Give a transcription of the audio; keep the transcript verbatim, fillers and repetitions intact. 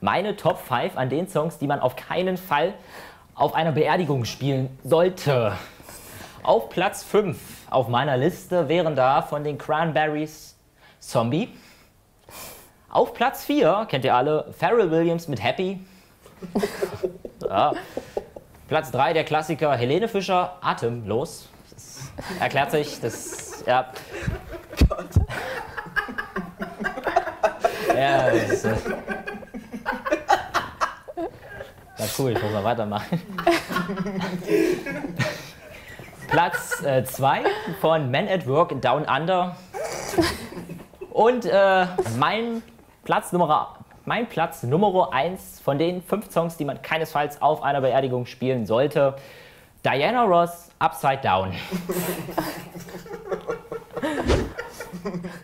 meine Top fünf an den Songs, die man auf keinen Fall auf einer Beerdigung spielen sollte. Auf Platz fünf auf meiner Liste wären da von den Cranberries Zombie. Auf Platz vier kennt ihr alle Pharrell Williams mit Happy. Ja. Platz drei der Klassiker Helene Fischer, Atemlos. Das erklärt sich, das, ja. Ja, das ist, äh ja, cool, ich muss mal weitermachen. Platz zwei äh, von Men at Work Down Under. Und äh, mein Platz Nummer Mein Platz Nummer eins von den fünf Songs, die man keinesfalls auf einer Beerdigung spielen sollte, Diana Ross, Upside Down.